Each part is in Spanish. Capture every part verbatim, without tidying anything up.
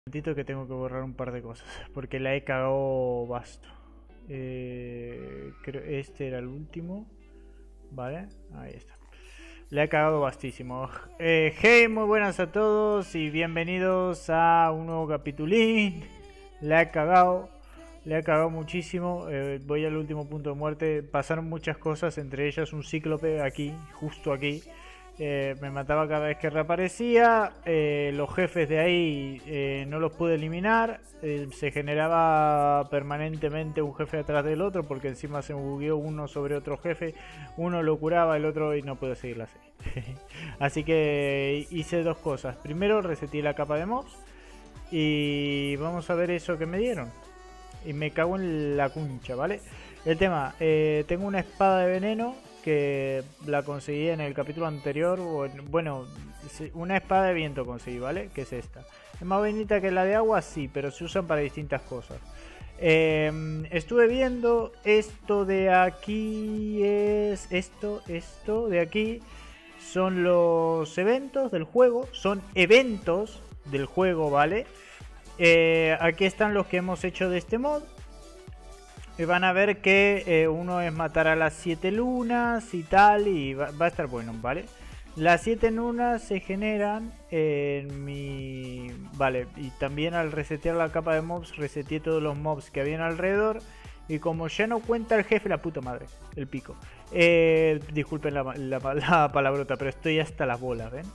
momentito que tengo que borrar un par de cosas, porque la he cagado basto. Eh, creo este era el último. Vale, ahí está. La he cagado bastísimo. Eh, hey, muy buenas a todos y bienvenidos a un nuevo capitulín. La he cagado. Le he cagado muchísimo. Eh, voy al último punto de muerte. Pasaron muchas cosas, entre ellas un cíclope aquí, justo aquí. Eh, me mataba cada vez que reaparecía. Eh, los jefes de ahí eh, no los pude eliminar. Eh, se generaba permanentemente un jefe atrás del otro, porque encima se bugueó uno sobre otro jefe. Uno lo curaba, el otro y no pude seguir la serie. Así que hice dos cosas. Primero reseté la capa de mobs. Y vamos a ver eso que me dieron. Y me cago en la cuncha, ¿vale? El tema, eh, tengo una espada de veneno que la conseguí en el capítulo anterior. O en, bueno, una espada de viento conseguí, ¿vale? Que es esta. Es más bonita que la de agua, sí, pero se usan para distintas cosas. Eh, estuve viendo esto de aquí es... Esto, esto de aquí son los eventos del juego. Son eventos del juego, ¿vale? Eh, aquí están los que hemos hecho de este mod. Y van a ver que eh, uno es matar a las siete lunas y tal. Y va, va a estar bueno, ¿vale? Las siete lunas se generan en mi... Vale, y también al resetear la capa de mobs, reseteé todos los mobs que habían alrededor. Y como ya no cuenta el jefe, la puta madre, el pico. Eh, disculpen la, la, la palabrota, pero estoy hasta las bolas, ¿ven?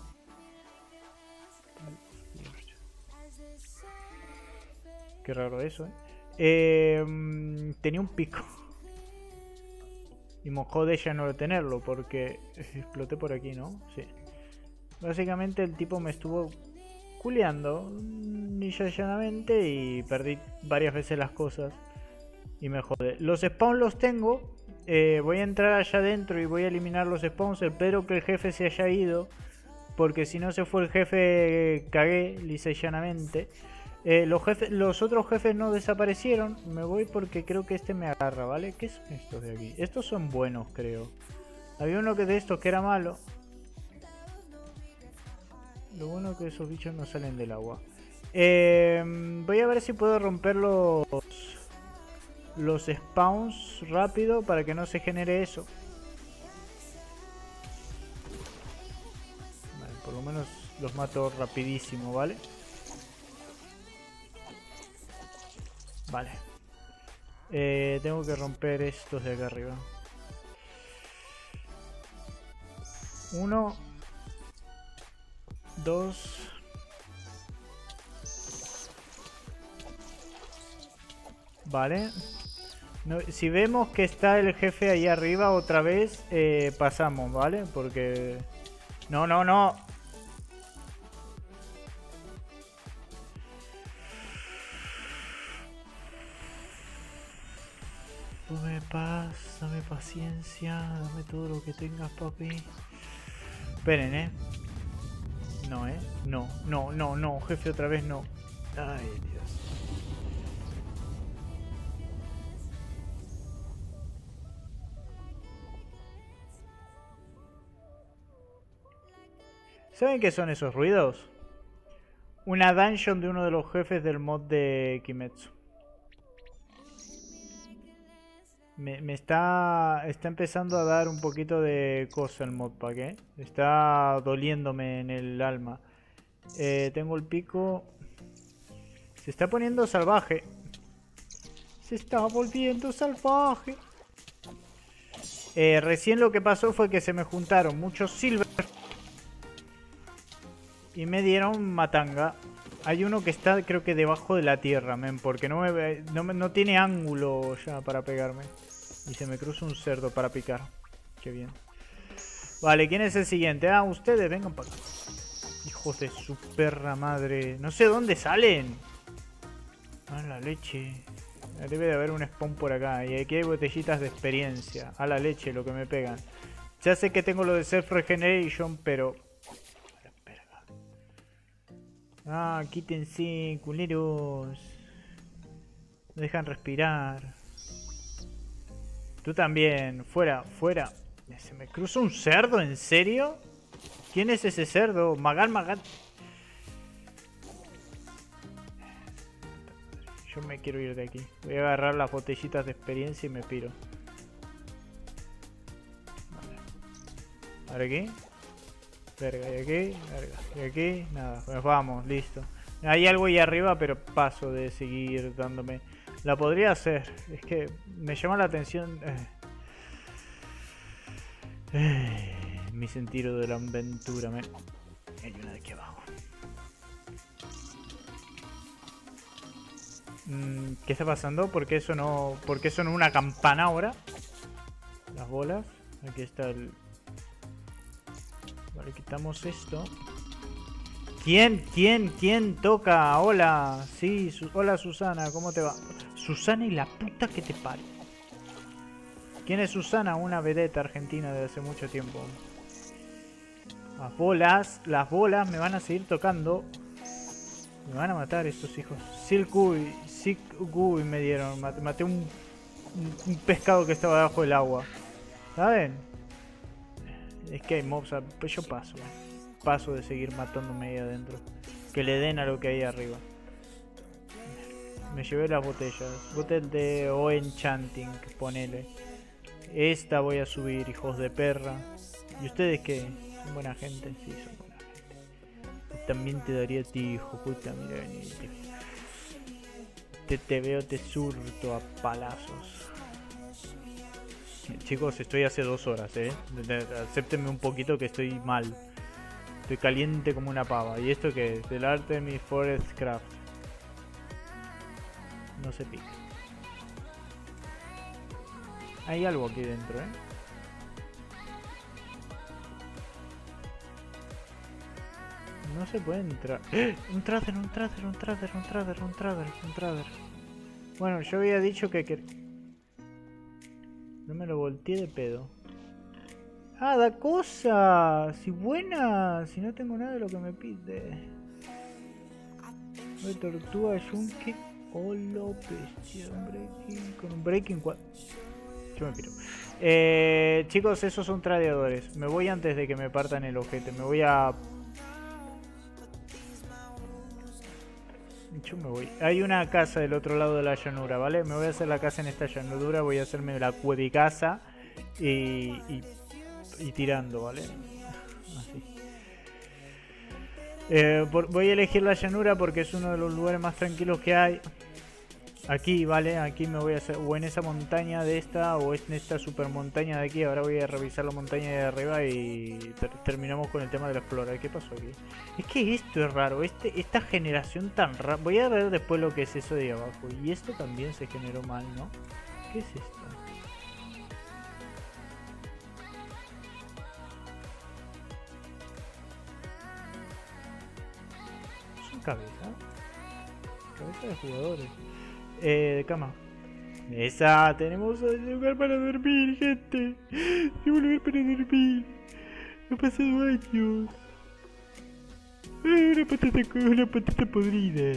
Qué raro eso, ¿eh? Eh, tenía un pico. Y me jode ya no tenerlo, porque exploté por aquí, ¿no? Sí. Básicamente el tipo me estuvo culeando llanamente y perdí varias veces las cosas. Y me jode. Los spawns los tengo. Eh, voy a entrar allá adentro y voy a eliminar los spawns. Espero que el jefe se haya ido, porque si no se fue el jefe, cagué lisa y llanamente. Eh, los, jefes, los otros jefes no desaparecieron. Me voy porque creo que este me agarra, ¿vale? ¿Qué son estos de aquí? Estos son buenos, creo. Había uno que de estos que era malo. Lo bueno es que esos bichos no salen del agua. Eh, voy a ver si puedo romper los, los spawns rápido para que no se genere eso. Vale, por lo menos los mato rapidísimo, ¿vale? Vale. Eh, tengo que romper estos de acá arriba. Uno. Dos. Vale. No, si vemos que está el jefe ahí arriba otra vez, eh, pasamos, ¿vale? Porque... No, no, no. Dame paz, dame paciencia, dame todo lo que tengas, papi. Esperen, eh. No, eh. No, no, no, no. Jefe, otra vez no. Ay, Dios. ¿Saben qué son esos ruidos? Una dungeon de uno de los jefes del mod de Kimetsu. Me, me está, está empezando a dar un poquito de cosa el modpack, ¿eh? Está doliéndome en el alma. Eh, tengo el pico. Se está poniendo salvaje. Se está volviendo salvaje. Eh, recién lo que pasó fue que se me juntaron muchos silver. Y me dieron matanga. Hay uno que está creo que debajo de la tierra, men. Porque no, me, no, no tiene ángulo ya para pegarme. Y se me cruza un cerdo para picar. Qué bien. Vale, ¿quién es el siguiente? Ah, ustedes, vengan para acá. Hijos de su perra madre. No sé dónde salen. A la leche. Debe de haber un spawn por acá. Y aquí hay botellitas de experiencia. A la leche lo que me pegan. Ya sé que tengo lo de Self Regeneration, pero... A la verga. Ah, quítense, culeros. No dejan respirar. Tú también, fuera, fuera. ¿Se me cruza un cerdo? ¿En serio? ¿Quién es ese cerdo? Magan, Magan. yo me quiero ir de aquí. Voy a agarrar las botellitas de experiencia y me piro. Vale. Ahora aquí. Verga, y aquí, verga, y aquí, nada, pues vamos, listo. Hay algo ahí arriba, pero paso de seguir dándome. La podría hacer, es que me llama la atención eh. Eh, mi sentido de la aventura. Me... Hay una de aquí abajo. Mm, ¿Qué está pasando? ¿Por qué sonó, ¿Por qué sonó una campana ahora? Las bolas, aquí está el... Vale, quitamos esto. ¿Quién? ¿Quién? ¿Quién toca? Hola. Sí, su... hola Susana, ¿cómo te va? Susana y la puta que te pare. ¿Quién es Susana? Una vedette argentina de hace mucho tiempo. Las bolas, las bolas me van a seguir tocando. Me van a matar estos hijos. Silkui, Silkui me dieron. Maté un, un, un pescado que estaba debajo del agua. ¿Saben? Es que hay mobs, pues yo paso. Paso de seguir matándome ahí adentro. Que le den a lo que hay arriba. Me llevé las botellas. Botel de O Enchanting, ponele. Esta voy a subir, hijos de perra. ¿Y ustedes qué? ¿Son buena gente? Sí, son buena gente. También te daría a ti, hijo puta, mira, venite. Te, te veo, te surto a palazos. Chicos, estoy hace dos horas, eh. Acéptenme un poquito que estoy mal. Estoy caliente como una pava. ¿Y esto qué es? Del Artemis Forest Craft. No se pica. Hay algo aquí dentro, eh. No se puede entrar. ¡Eh! Un trader, un trader, un trader, un trader, un trader, un trader. Bueno, yo había dicho que... que... No me lo volteé de pedo. ¡Ah, da cosas! ¡Si buena! Si no tengo nada de lo que me pide. De tortuga, yunque... Holo, bestia, un breaking... Con un breaking... Yo me piro. Eh, chicos, esos son tradeadores. Me voy antes de que me partan el ojete. Me voy a... Yo me voy. Hay una casa del otro lado de la llanura, ¿vale? Me voy a hacer la casa en esta llanura. Voy a hacerme la cuevicasa y, y, y tirando, ¿vale? Así. Eh, por, voy a elegir la llanura porque es uno de los lugares más tranquilos que hay. Aquí, ¿vale? Aquí me voy a hacer... O en esa montaña de esta o en esta super montaña de aquí. Ahora voy a revisar la montaña de arriba y ter terminamos con el tema de la flora. ¿Qué pasó aquí? Es que esto es raro. Este, esta generación tan rara. Voy a ver después lo que es eso de abajo. Y esto también se generó mal, ¿no? ¿Qué es esto? ¿Son cabezas? Cabeza de jugadores. Eh, de cama. Esa, tenemos un lugar para dormir, gente. Tenemos un lugar para dormir. Han pasado años. Una patata, una patata podrida.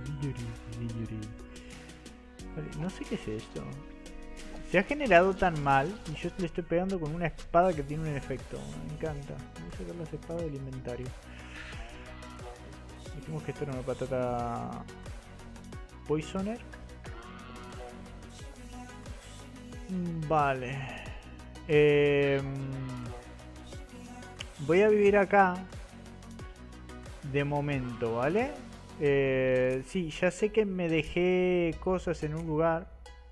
Vale, no sé qué es esto. Se ha generado tan mal y yo le estoy pegando con una espada que tiene un efecto. Me encanta. Voy a sacar las espadas del inventario. Dijimos que esto era una patata poisoner. Vale. Eh, voy a vivir acá de momento, ¿vale? Eh, sí, ya sé que me dejé cosas en un lugar.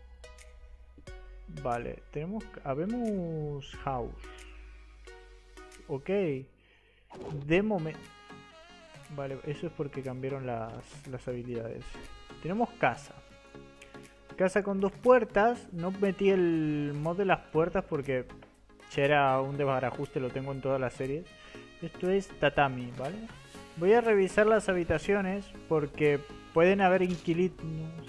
Vale, tenemos... Habemos house. Ok. De momento... Vale, eso es porque cambiaron las, las habilidades. Tenemos casa. Casa con dos puertas. No metí el mod de las puertas porque ya era un desbarajuste, lo tengo en todas las series. Esto es tatami, ¿vale? Voy a revisar las habitaciones porque pueden haber inquilinos.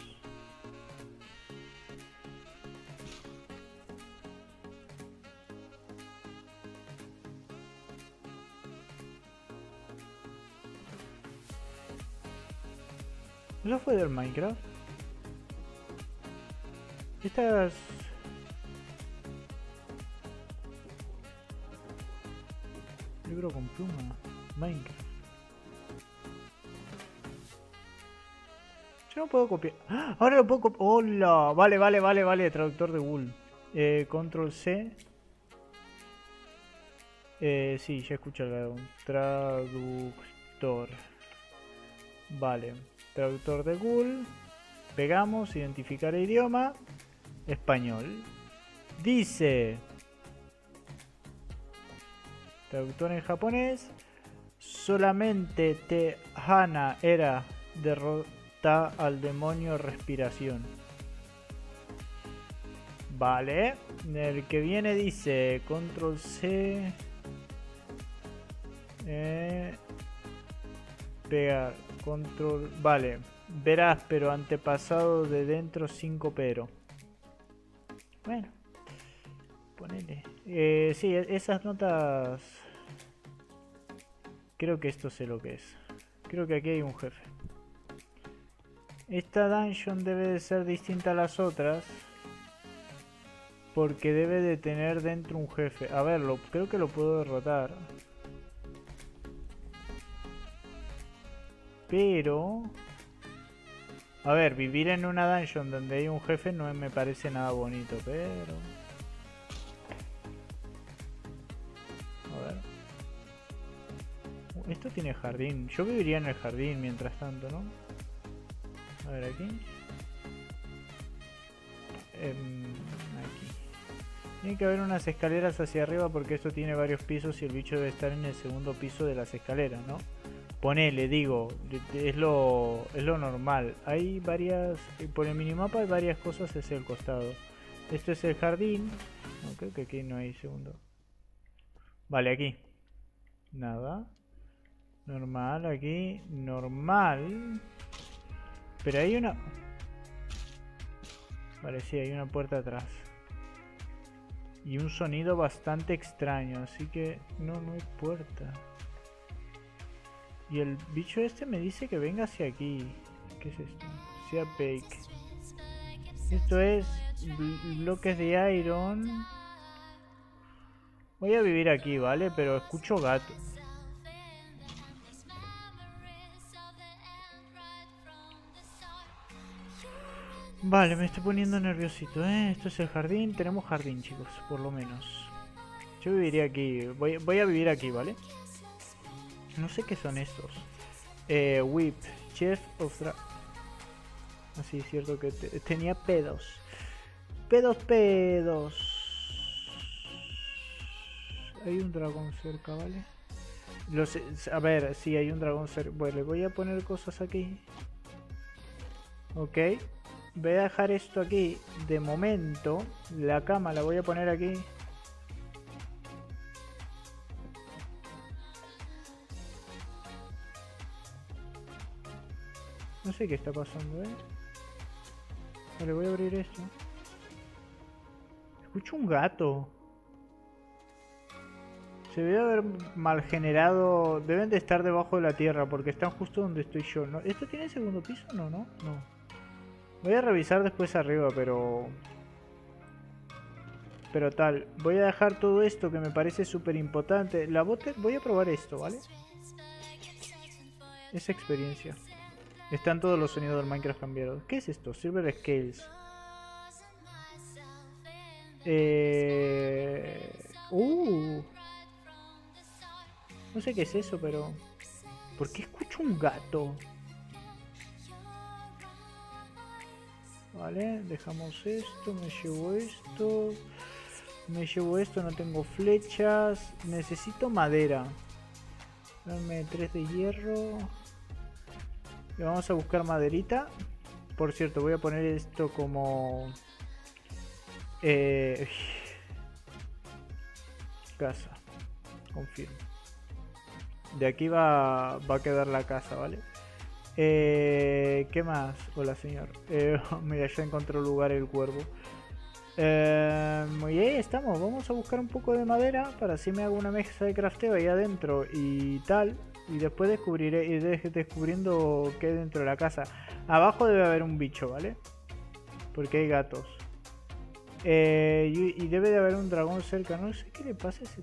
¿Eso fue del Minecraft? Estas... Libro con pluma. Minecraft. Yo no puedo copiar. ¡Ah! Ahora lo puedo copiar. ¡Hola! Vale, vale, vale, vale. Traductor de Google. Eh, Control C. Eh, sí, ya escuché algo. Traductor. Vale. Traductor de Google. Pegamos. Identificar idioma. Español. Dice. Traductor en japonés. Solamente Te Hana era derrota al demonio respiración. Vale. El que viene dice Control C. Eh, pegar. Control. Vale. Verás, pero antepasado de dentro cinco pero. Bueno. Ponele. Eh, sí, esas notas. Creo que esto sé lo que es. Creo que aquí hay un jefe. Esta dungeon debe de ser distinta a las otras. Porque debe de tener dentro un jefe. A ver, lo, creo que lo puedo derrotar. Pero... A ver, vivir en una dungeon donde hay un jefe no me parece nada bonito, pero... A ver... Esto tiene jardín. Yo viviría en el jardín mientras tanto, ¿no? A ver, aquí. Eh, aquí. Tiene que haber unas escaleras hacia arriba porque esto tiene varios pisos y el bicho debe estar en el segundo piso de las escaleras, ¿no? Ponele, digo, es lo, es lo normal. Hay varias... Por el minimapa hay varias cosas hacia el costado. Esto es el jardín. No, creo que aquí no hay segundo. Vale, aquí. Nada. Normal, aquí, normal. Pero hay una... Vale, sí, hay una puerta atrás. Y un sonido bastante extraño, así que... No, no hay puerta. Y el bicho este me dice que venga hacia aquí. ¿Qué es esto? Sea bake. Esto es... bloques de iron. Voy a vivir aquí, ¿vale? Pero escucho gato. Vale, me estoy poniendo nerviosito, ¿eh? Esto es el jardín. Tenemos jardín, chicos, por lo menos. Yo viviría aquí. Voy, voy a vivir aquí, ¿vale? No sé qué son estos. Eh, whip. Chef of Dra... Así, es cierto que te, tenía pedos. Pedos, pedos. Hay un dragón cerca, ¿vale? Los, a ver, sí, hay un dragón cerca. Bueno, le voy a poner cosas aquí. Ok. Voy a dejar esto aquí de momento. La cama la voy a poner aquí. No sé qué está pasando, ¿eh? Vale, voy a abrir esto. Escucho un gato. Se debe haber mal generado. Deben de estar debajo de la tierra porque están justo donde estoy yo, ¿no? ¿Esto tiene segundo piso? No, no, no. Voy a revisar después arriba, pero... Pero tal, voy a dejar todo esto que me parece súper importante. La bota... Voy a probar esto, ¿vale? Esa experiencia. Están todos los sonidos del Minecraft cambiados. ¿Qué es esto? Silver Scales. Eh... Uh. No sé qué es eso, pero... ¿Por qué escucho un gato? Vale, dejamos esto, me llevo esto, me llevo esto, no tengo flechas, necesito madera. Dame tres de hierro. Y vamos a buscar maderita. Por cierto, voy a poner esto como... Eh, casa, confirmo. De aquí va, va a quedar la casa, ¿vale? Eh, ¿Qué más? Hola, señor. Eh, mira, ya encontró lugar el cuervo. Eh, y ahí estamos. Vamos a buscar un poco de madera para así me hago una mesa de crafteo ahí adentro y tal. Y después descubriré, iré descubriendo qué hay dentro de la casa. Abajo debe haber un bicho, ¿vale? Porque hay gatos. Eh, y, y debe de haber un dragón cerca. No sé qué le pasa a ese...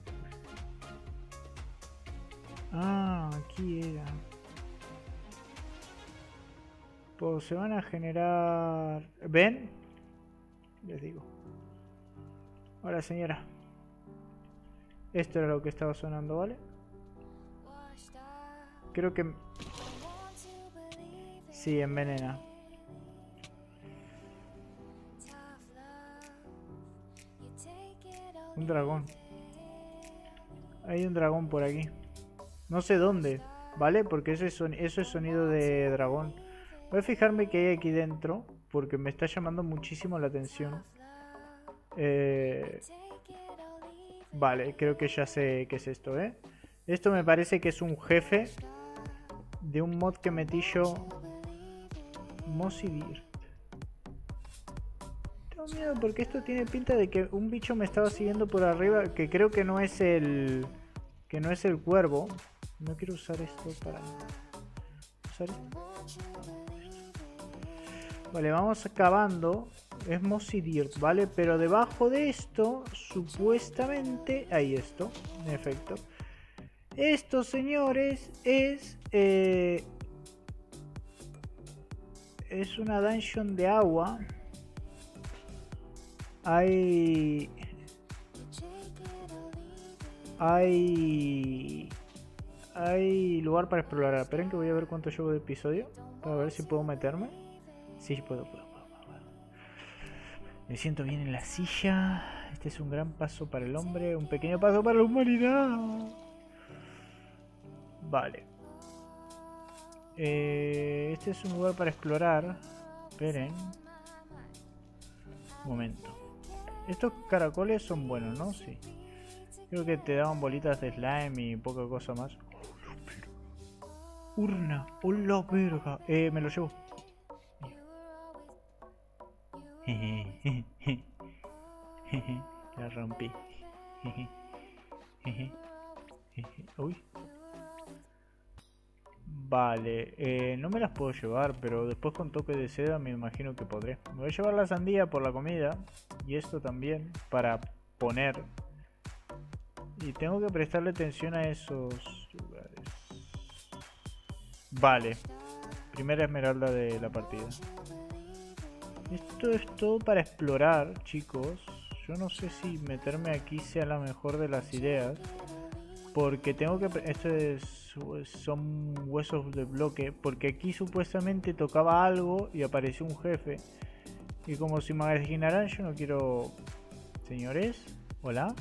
Ah, aquí era... Pues se van a generar... ¿Ven? Les digo. Hola, señora. Esto era lo que estaba sonando, ¿vale? Creo que... Sí, envenena. Un dragón. Hay un dragón por aquí. No sé dónde, ¿vale? Porque eso es, son... eso es sonido de dragón. Voy a fijarme qué hay aquí dentro, porque me está llamando muchísimo la atención. Eh... Vale, creo que ya sé qué es esto, ¿eh? Esto me parece que es un jefe de un mod que metí yo. Mossy Dirt. Tengo miedo porque esto tiene pinta de que un bicho me estaba siguiendo por arriba, que creo que no es el... que no es el cuervo. No quiero usar esto para... ¿Usar esto? Vale, vamos acabando. Es Mossy Dirt, ¿vale? Pero debajo de esto, supuestamente... Ahí esto, en efecto. Esto, señores, es... Eh, es una dungeon de agua. Hay... Hay... Hay lugar para explorar. Esperen que voy a ver cuánto llevo de episodio. Para ver si puedo meterme. Sí, puedo, puedo, puedo, puedo. Me siento bien en la silla. Este es un gran paso para el hombre. Un pequeño paso para la humanidad. Vale. Eh, este es un lugar para explorar. Esperen. Un momento. Estos caracoles son buenos, ¿no? Sí. Creo que te daban bolitas de slime y poca cosa más. Urna. ¡Hola, verga! Eh, me lo llevo. La rompí. Uy. Vale, eh, no me las puedo llevar, pero después con toque de seda me imagino que podré. Me voy a llevar la sandía por la comida y esto también para poner. Y tengo que prestarle atención a esos lugares. Vale, primera esmeralda de la partida. Esto es todo para explorar, chicos. Yo no sé si meterme aquí sea la mejor de las ideas. Porque tengo que... Esto es... son huesos de bloque. Porque aquí supuestamente tocaba algo y apareció un jefe. Y como se imaginarán, yo no quiero... Señores, hola.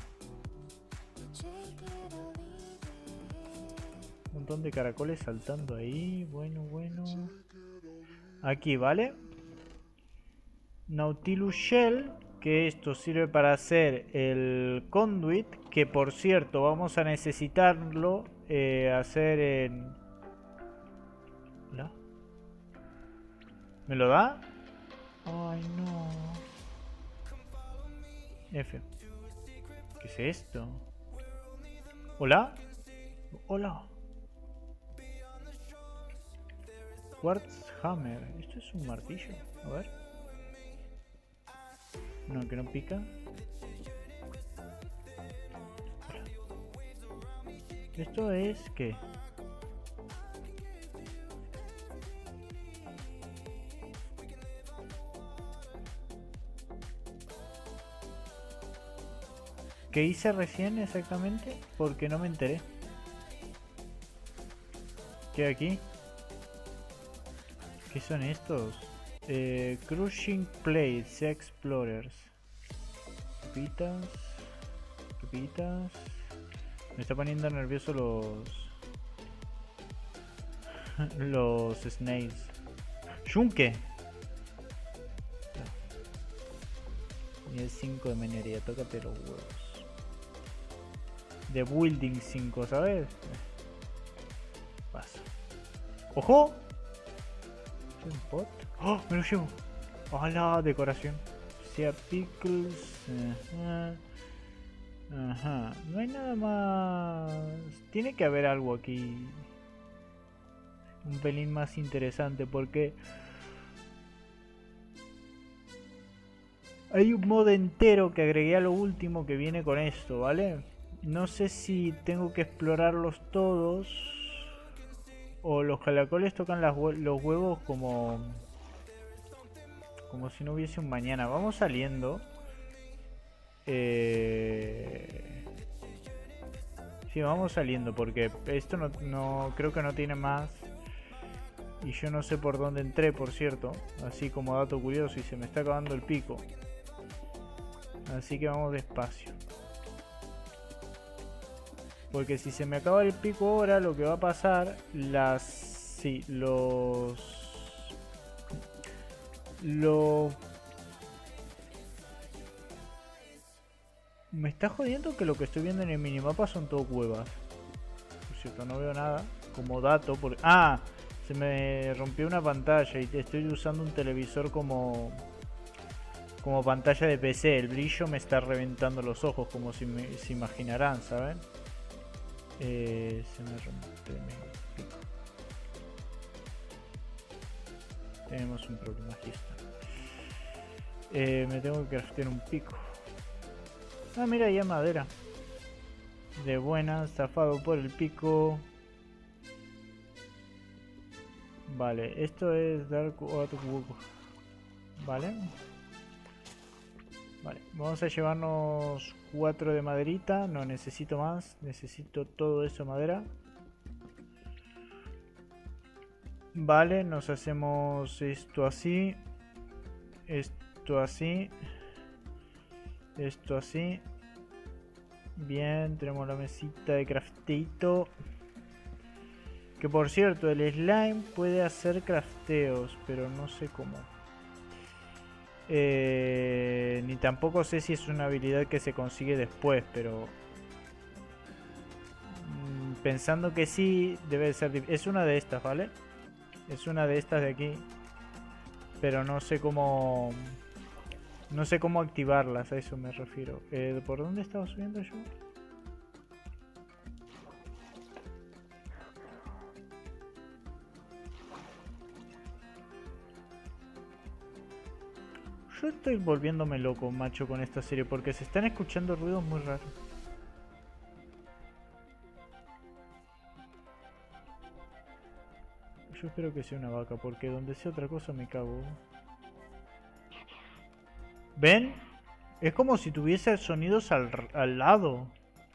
Un montón de caracoles saltando ahí. Bueno, bueno. Aquí, ¿vale? Nautilus Shell, que esto sirve para hacer el conduit, que por cierto vamos a necesitarlo eh, hacer en... ¿La? ¿Me lo da? Ay, no. F. ¿Qué es esto? ¿Hola? Hola. Quartz Hammer. ¿Esto es un martillo? A ver. No, que no pica. Hola. ¿Esto es qué? ¿Qué hice recién exactamente? Porque no me enteré. ¿Qué hay aquí? ¿Qué son estos? Eh, Crushing Plates Explorers. Pepitas. Pepitas. Me está poniendo nervioso los... los snails. ¡Yunque! Nivel cinco de minería, tócate los huevos. De building cinco, ¿sabes? Paso. ¡Ojo! ¿Es un pot? ¡Oh! ¡Me lo llevo! ¡Hola! Decoración. Sea pickles. Ajá. Ajá. No hay nada más. Tiene que haber algo aquí. Un pelín más interesante porque... hay un modo entero que agregué a lo último que viene con esto, ¿vale? No sé si tengo que explorarlos todos o los caracoles tocan las hue los huevos como como si no hubiese un mañana. Vamos saliendo. Eh... Sí, vamos saliendo porque esto no, no creo que no tiene más. Y yo no sé por dónde entré, por cierto. Así como dato curioso, y se me está acabando el pico. Así que vamos despacio. Porque si se me acaba el pico ahora, lo que va a pasar, las... Sí, los... Los... Me está jodiendo que lo que estoy viendo en el minimapa son todo cuevas. Por cierto, no veo nada. Como dato, porque... ¡Ah! Se me rompió una pantalla y estoy usando un televisor como... Como pantalla de P C. El brillo me está reventando los ojos, como si me, se imaginarán, ¿saben? Eh, se me rompe mi pico. Tenemos un problema aquí está. Eh, me tengo que craftear un pico. Ah, mira, ya madera. De buena, zafado por el pico. Vale, esto es Dark Wood. Vale. Vale, vamos a llevarnos cuatro de maderita. No necesito más, necesito todo eso madera. Vale, nos hacemos esto así. Esto así. Esto así. Bien, tenemos la mesita de crafteito. Que por cierto, el slime puede hacer crafteos, pero no sé cómo. Eh, ni tampoco sé si es una habilidad que se consigue después, pero... Mmm, pensando que sí, debe ser... Es una de estas, ¿vale? Es una de estas de aquí. Pero no sé cómo... No sé cómo activarlas, a eso me refiero. Eh, ¿Por dónde estaba subiendo yo? Yo estoy volviéndome loco, macho, con esta serie, porque se están escuchando ruidos muy raros. Yo espero que sea una vaca, porque donde sea otra cosa me cago. ¿Ven? Es como si tuviese sonidos al, al lado.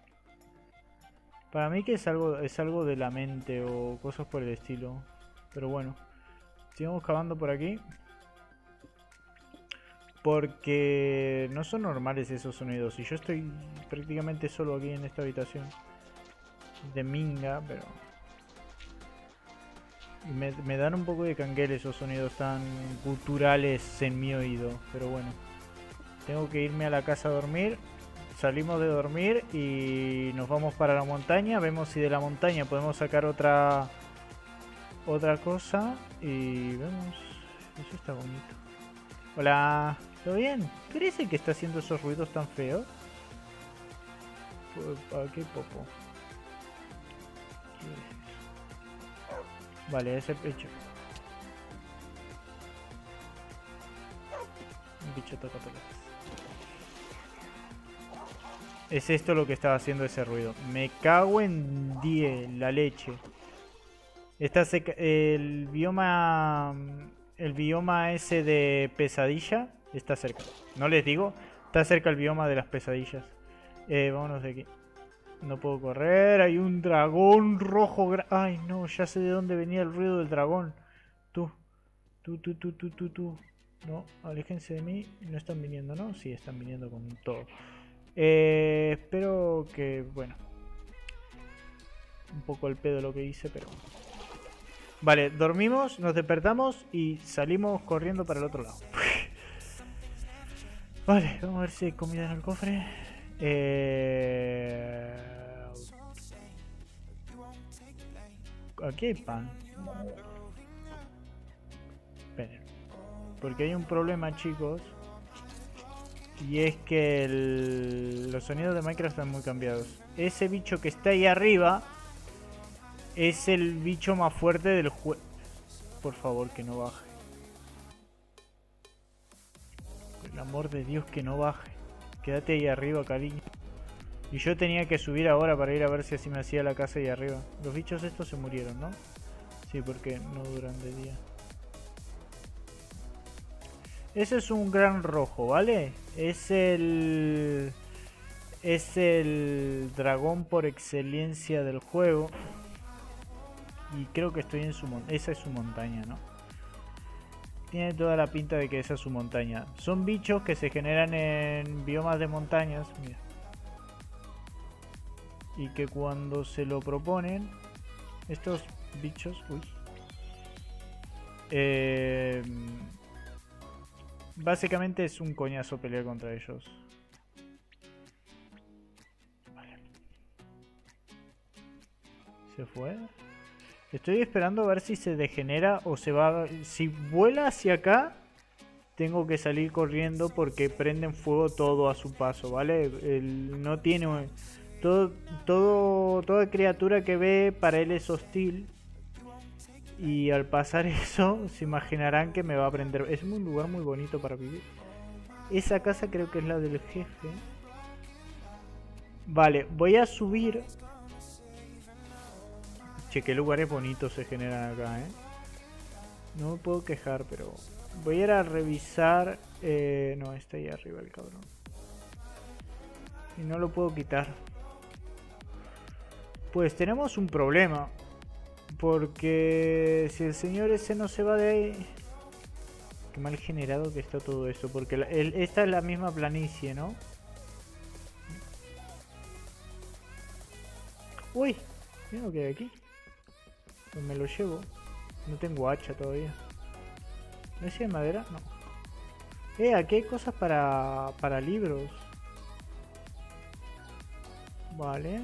Para mí que es algo, es algo de la mente o cosas por el estilo. Pero bueno, sigamos cavando por aquí. Porque no son normales esos sonidos. Y yo estoy prácticamente solo aquí en esta habitación. De minga, pero... Me, me dan un poco de canguele esos sonidos tan guturales en mi oído. Pero bueno. Tengo que irme a la casa a dormir. Salimos de dormir y nos vamos para la montaña. Vemos si de la montaña podemos sacar otra... Otra cosa. Y vemos... Eso está bonito. Hola, ¿todo bien? ¿Qué es el que está haciendo esos ruidos tan feos? ¿Para qué popo? ¿Qué es eso? Vale, es el pecho. Un bicho toca pelotas. Es esto lo que estaba haciendo ese ruido. Me cago en diez, la leche. Está seca, el bioma... El bioma ese de pesadilla está cerca. No les digo, está cerca el bioma de las pesadillas. Eh, vámonos de aquí. No puedo correr, hay un dragón rojo. Ay, no, ya sé de dónde venía el ruido del dragón. Tú, tú, tú, tú, tú, tú, tú. No, aléjense de mí. No están viniendo, ¿no? Sí, están viniendo con todo. Eh, espero que, bueno. Un poco el pedo lo que hice, pero... Vale, dormimos, nos despertamos y salimos corriendo para el otro lado. Vale, vamos a ver si hay comida en el cofre. Eh... Aquí hay pan. Esperen. Porque hay un problema, chicos. Y es que el... los sonidos de Minecraft están muy cambiados. Ese bicho que está ahí arriba... Es el bicho más fuerte del juego. Por favor, que no baje. Por el amor de Dios, que no baje. Quédate ahí arriba, cariño. Y yo tenía que subir ahora para ir a ver si así me hacía la casa ahí arriba. Los bichos estos se murieron, ¿no? Sí, porque no duran de día. Ese es un gran rojo, ¿vale? Es el... Es el dragón por excelencia del juego. Y creo que estoy en su montaña. Esa es su montaña, ¿no? Tiene toda la pinta de que esa es su montaña. Son bichos que se generan en biomas de montañas. Mira. Y que cuando se lo proponen, estos bichos... Uy. Eh, básicamente es un coñazo pelear contra ellos. Vale. Se fue. Estoy esperando a ver si se degenera o se va... Si vuela hacia acá, tengo que salir corriendo porque prenden fuego todo a su paso, ¿vale? Él no tiene... Todo, todo, toda criatura que ve para él es hostil. Y al pasar eso, se imaginarán que me va a prender. Es un lugar muy bonito para vivir. Esa casa creo que es la del jefe. Vale, voy a subir... Che, qué lugares bonitos se generan acá, ¿eh? No me puedo quejar, pero... Voy a ir a revisar... Eh, no, está ahí arriba el cabrón. Y no lo puedo quitar. Pues tenemos un problema. Porque... Si el señor ese no se va de ahí... Qué mal generado que está todo esto. Porque la, el, esta es la misma planicie, ¿no? Uy, mira lo que hay aquí. Pues me lo llevo. No tengo hacha todavía. ¿No es de madera? No. Eh, aquí hay cosas para, para libros. Vale.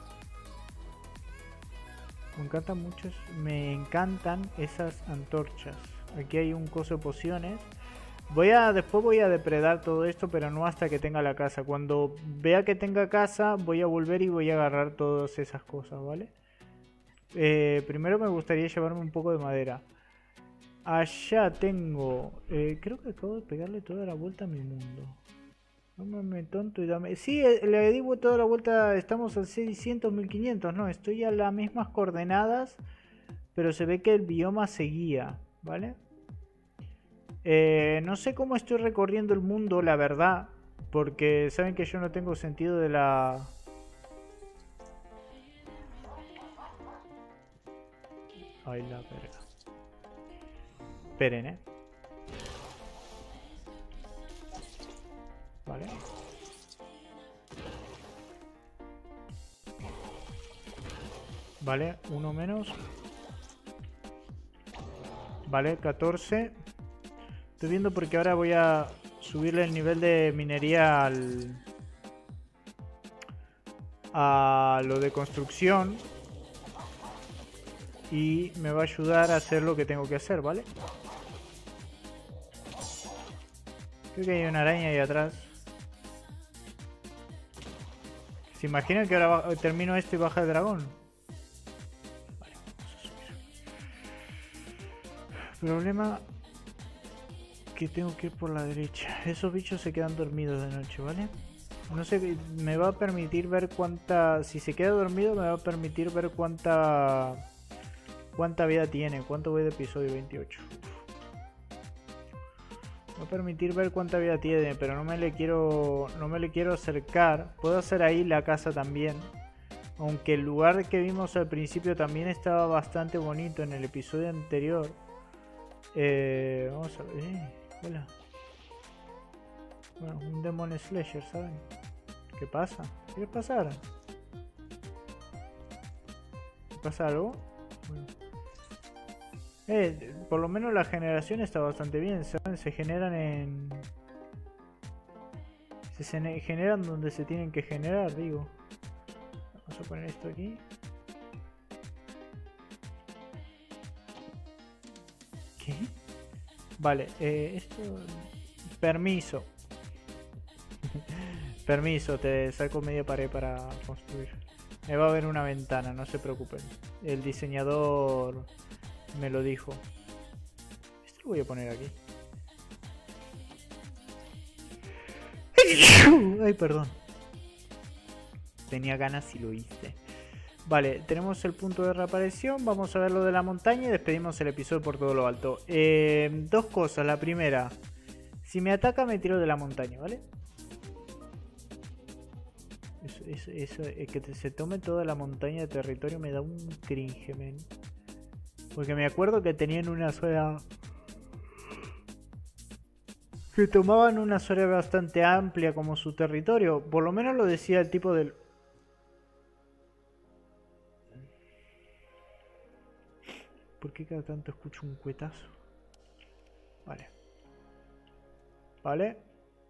Me encantan muchos. Me encantan esas antorchas. Aquí hay un coso de pociones. Voy a, después voy a depredar todo esto, pero no hasta que tenga la casa. Cuando vea que tenga casa, voy a volver y voy a agarrar todas esas cosas, ¿vale? Eh, primero me gustaría llevarme un poco de madera. Allá tengo... Eh, creo que acabo de pegarle toda la vuelta a mi mundo. No me tonto y dame... Sí, le di toda la vuelta. Estamos al seiscientos, mil quinientos. No, estoy a las mismas coordenadas. Pero se ve que el bioma seguía, ¿vale? Eh, no sé cómo estoy recorriendo el mundo, la verdad. Porque saben que yo no tengo sentido de la... Ay, la verga. Esperen, eh. Vale. Vale, uno menos. Vale, catorce. Estoy viendo porque ahora voy a subirle el nivel de minería al... a lo de construcción. Y me va a ayudar a hacer lo que tengo que hacer, ¿vale? Creo que hay una araña ahí atrás. ¿Se imaginan que ahora termino esto y baja el dragón? Vale, vamos a subir. Problema que tengo que ir por la derecha. Esos bichos se quedan dormidos de noche, ¿vale? No sé, me va a permitir ver cuánta... Si se queda dormido me va a permitir ver cuánta... ¿Cuánta vida tiene? ¿Cuánto voy de episodio veintiocho? Me va a permitir ver cuánta vida tiene, pero no me le quiero no me le quiero acercar. Puedo hacer ahí la casa también. Aunque el lugar que vimos al principio también estaba bastante bonito en el episodio anterior. Eh, vamos a ver. Eh, hola. Bueno, un Demon Slasher, ¿saben? ¿Qué pasa? ¿Qué les pasará? ¿Pasa algo? Bueno. Eh, por lo menos la generación está bastante bien, ¿saben? Se generan en... Se generan donde se tienen que generar, digo. Vamos a poner esto aquí. ¿Qué? Vale, eh, esto... Permiso. Permiso, te saco media pared para construir. Me va a haber una ventana, no se preocupen. El diseñador me lo dijo. Esto lo voy a poner aquí. Ay, perdón. Tenía ganas y lo hice. Vale, tenemos el punto de reaparición. Vamos a ver lo de la montaña y despedimos el episodio por todo lo alto. Eh, dos cosas. La primera, Si me ataca me tiro de la montaña, ¿vale? Eso, eso, eso eh, que te, se tome toda la montaña de territorio me da un cringe, men. Porque me acuerdo que tenían una zona... que tomaban una zona bastante amplia como su territorio. Por lo menos lo decía el tipo del... ¿Por qué cada tanto escucho un cuetazo? Vale. Vale.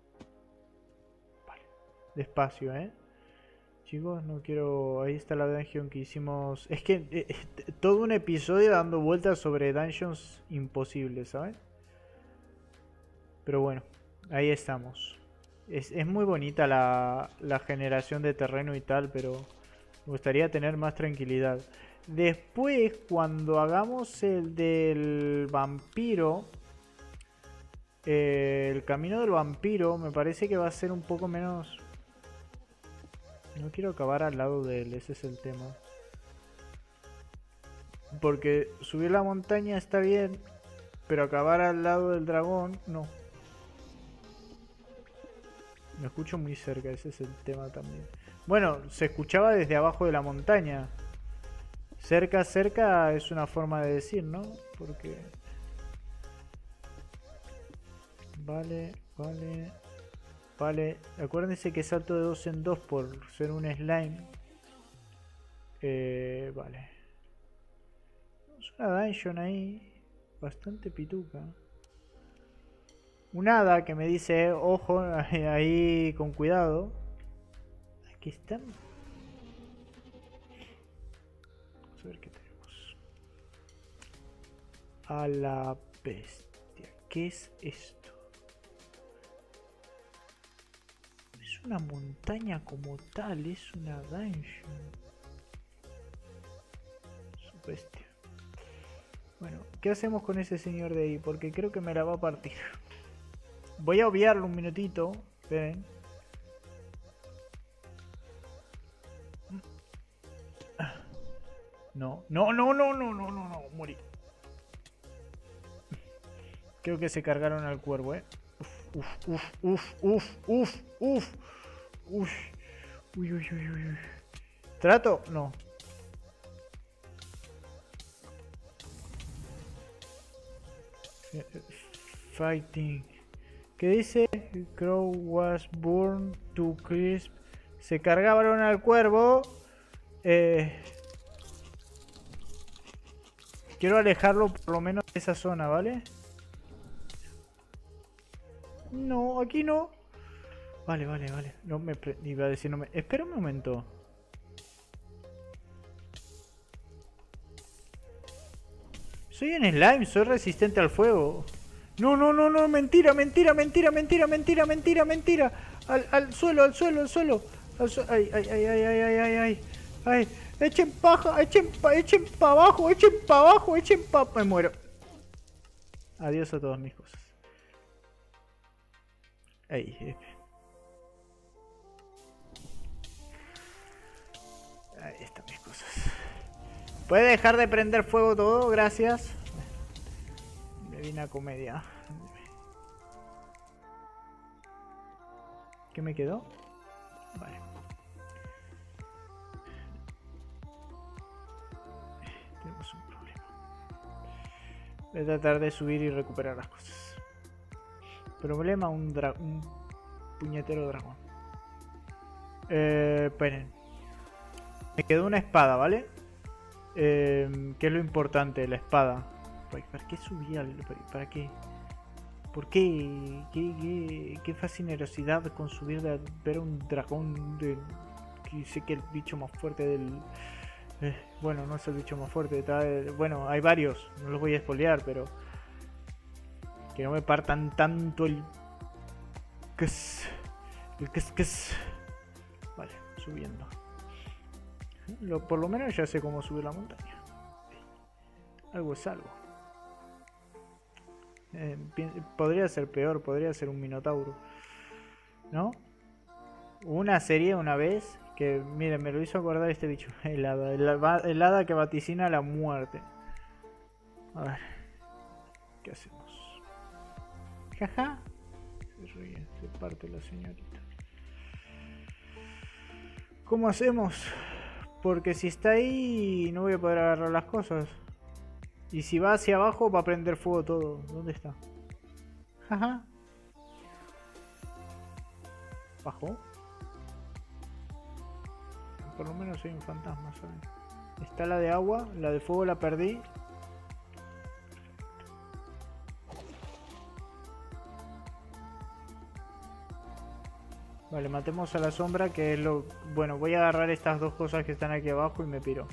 Vale. Despacio, ¿eh? Chicos, no quiero... Ahí está la dungeon que hicimos... Es que eh, eh, todo un episodio dando vueltas sobre dungeons imposibles, ¿sabes? Pero bueno, ahí estamos. Es, es muy bonita la, la generación de terreno y tal, pero me gustaría tener más tranquilidad. Después, cuando hagamos el del vampiro... Eh, el camino del vampiro me parece que va a ser un poco menos... No quiero acabar al lado de él, ese es el tema. Porque subir la montaña está bien, pero acabar al lado del dragón, no. Me escucho muy cerca, ese es el tema también. Bueno, se escuchaba desde abajo de la montaña. Cerca, cerca es una forma de decir, ¿no? Porque... Vale, vale... Vale, acuérdense que salto de dos en dos por ser un slime. Eh, vale. Es una dungeon ahí. Bastante pituca. Un hada que me dice, ojo, ahí con cuidado. Aquí están. Vamos a ver qué tenemos. A la bestia. ¿Qué es esto? Una montaña como tal, es una dungeon. Su bestia. Bueno, ¿qué hacemos con ese señor de ahí? Porque creo que me la va a partir. Voy a obviarlo un minutito. Esperen. No, no, no, no, no, no, no, no, morí. Creo que se cargaron al cuervo, eh. Uf, uf, uf, uf, uf, uf, uf. Uy, uy, uy, uy. ¿Trato? No. Fighting. ¿Qué dice? Crow was born to crisp. Se cargaron al cuervo. Eh, quiero alejarlo por lo menos de esa zona, ¿vale? No, aquí no. Vale, vale, vale. No me iba a decir, no me... Espera un momento. Soy un slime, soy resistente al fuego. No, no, no, no, mentira, mentira, mentira, mentira, mentira, mentira, mentira. Al, al suelo, al suelo, al suelo. Al su ay, ay, ay, ay, ay, ay, ay, ay. Ay, echen paja, echen pa, echen pa abajo, echen pa abajo, echen pa... Me muero. Adiós a todas mis cosas. Ahí, eh. Ahí están mis cosas. ¿Puede dejar de prender fuego todo? Gracias. Divina comedia. ¿Qué me quedó? Vale. Tenemos un problema. Voy a tratar de subir y recuperar las cosas. Problema, un, dra un puñetero dragón. Eh, esperen. Me quedó una espada, ¿vale? Eh, ¿Qué es lo importante? La espada. ¿Para qué subí al...? ¿Para qué? ¿Por qué? ¿Qué, qué, qué fascinerosidad con subir de ver un dragón de... Que sé que el bicho más fuerte del... Eh, bueno, no es el bicho más fuerte. Está, eh, bueno, hay varios. No los voy a spoilear, pero... Que no me partan tanto el... Que es... El que es... Que es... Vale, subiendo. Lo, por lo menos ya sé cómo subir la montaña. Algo es algo. Eh, podría ser peor, podría ser un minotauro. ¿No? Una serie una vez que, miren, me lo hizo acordar este bicho. El hada, el, el hada que vaticina la muerte. A ver. ¿Qué hacemos? Jaja. ríe, se parte la señorita. ¿Cómo hacemos? Porque si está ahí no voy a poder agarrar las cosas. Y si va hacia abajo va a prender fuego todo. ¿Dónde está? Jaja. ¿Bajó? Por lo menos soy un fantasma, ¿saben? Está la de agua, la de fuego la perdí. Vale, matemos a la sombra, que es lo... Bueno, voy a agarrar estas dos cosas que están aquí abajo y me piro.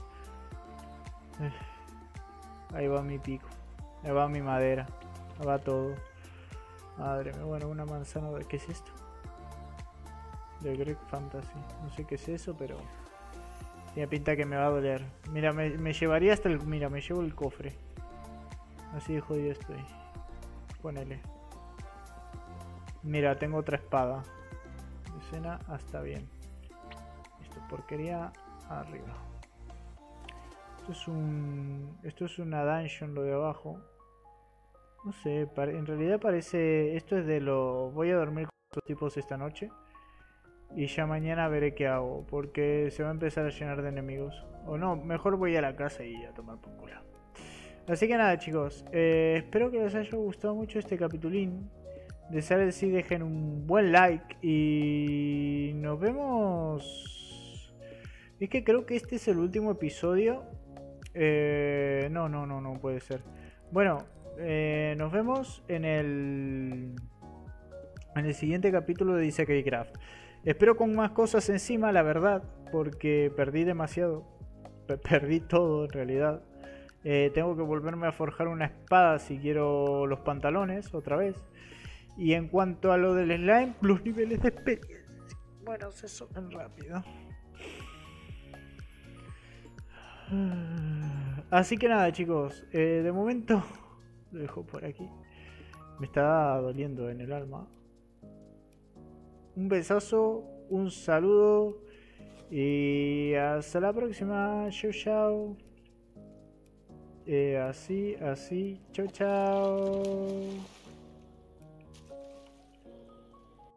Ahí va mi pico. Ahí va mi madera. Ahí va todo. Madre mía, bueno, una manzana... ¿Qué es esto? De Greek Fantasy. No sé qué es eso, pero... Tiene pinta que me va a doler. Mira, me, me llevaría hasta el... Mira, me llevo el cofre. Así de jodido estoy. Ponele. Mira, tengo otra espada. Escena hasta bien. Esto porquería arriba. Esto es un... Esto es una dungeon lo de abajo. No sé, en realidad parece... Esto es de lo... Voy a dormir con estos tipos esta noche. Y ya mañana veré qué hago. Porque se va a empezar a llenar de enemigos. O no, mejor voy a la casa y a tomar por culo. Así que nada, chicos. Eh, espero que les haya gustado mucho este capitulín. Desearles si dejen un buen like. Y nos vemos. Es que creo que este es el último episodio. Eh, no, no, no, no puede ser. Bueno, eh, nos vemos en el... En el siguiente capítulo de Isekai Craft. Espero con más cosas encima, la verdad, porque perdí demasiado. Perdí todo en realidad. Eh, tengo que volverme a forjar una espada si quiero los pantalones otra vez. Y en cuanto a lo del slime, los niveles de experiencia, bueno, se suben rápido. Así que nada, chicos, eh, de momento lo dejo por aquí. Me está doliendo en el alma. Un besazo, un saludo y hasta la próxima. Chau, chau. Eh, así, así. Chau, chau.